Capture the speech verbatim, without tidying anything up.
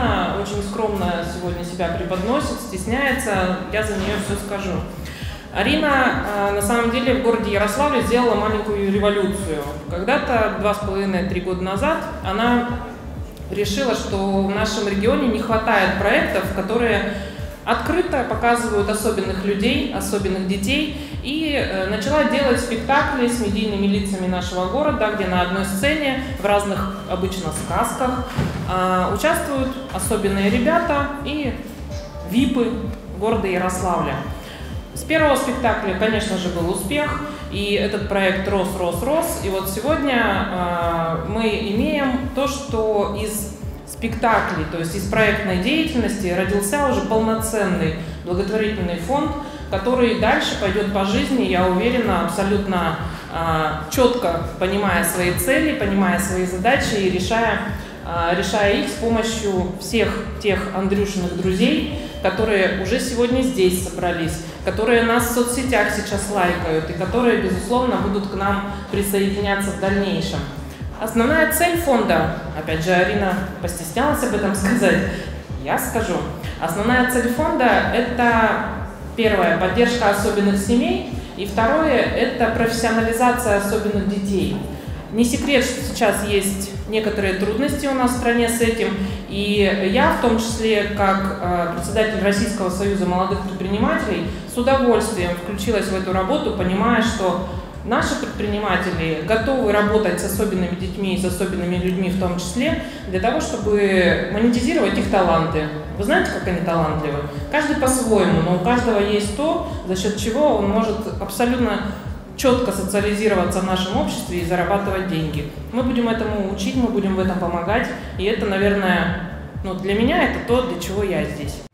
Арина очень скромно сегодня себя преподносит, стесняется, я за нее все скажу. Арина на самом деле в городе Ярославле сделала маленькую революцию. Когда-то, два с половиной — три года назад, она решила, что в нашем регионе не хватает проектов, которые открыто показывают особенных людей, особенных детей, и начала делать спектакли с медийными лицами нашего города, где на одной сцене, в разных обычно сказках, участвуют особенные ребята и випы города Ярославля. С первого спектакля, конечно же, был успех, и этот проект рос, рос, рос. И вот сегодня э, мы имеем то, что из спектаклей, то есть из проектной деятельности родился уже полноценный благотворительный фонд, который дальше пойдет по жизни, я уверена, абсолютно э, четко понимая свои цели, понимая свои задачи и решая, э, решая их с помощью всех тех Андрюшиных друзей, которые уже сегодня здесь собрались, которые нас в соцсетях сейчас лайкают и которые, безусловно, будут к нам присоединяться в дальнейшем. Основная цель фонда, опять же, Арина постеснялась об этом сказать, я скажу. Основная цель фонда – это, первое, поддержка особенных семей, и второе – это профессионализация особенных детей. Не секрет, что сейчас есть некоторые трудности у нас в стране с этим, и я, в том числе, как председатель Российского союза молодых предпринимателей, с удовольствием включилась в эту работу, понимая, что наши предприниматели готовы работать с особенными детьми и с особенными людьми в том числе, для того, чтобы монетизировать их таланты. Вы знаете, как они талантливы? Каждый по-своему, но у каждого есть то, за счет чего он может абсолютно четко социализироваться в нашем обществе и зарабатывать деньги. Мы будем этому учить, мы будем в этом помогать, и это, наверное, ну, для меня это то, для чего я здесь.